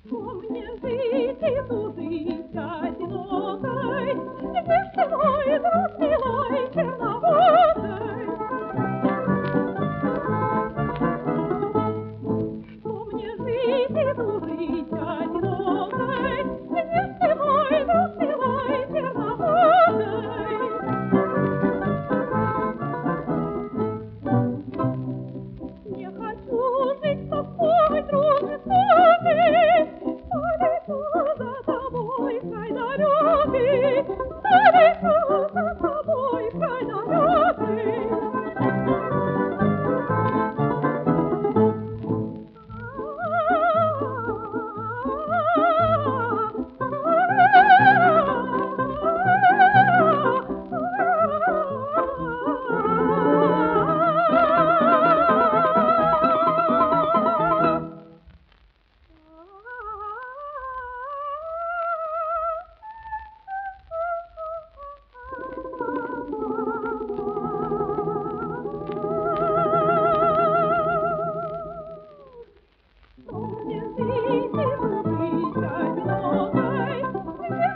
Что мне жить и тужить одинокой, где ж ты, мой друг милой, черноводой? Что мне жить и тужить одинокой, где ж ты, мой друг милой, черноводой? Не хочу жить с тобой, дружишь ты, далеко за тобой, край далекий, далеко за тобой, край далекий.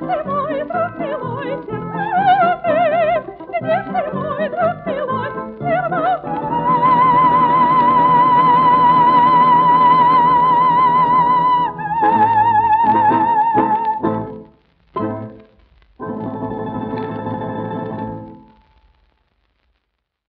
Где ж ты, мой друг милой,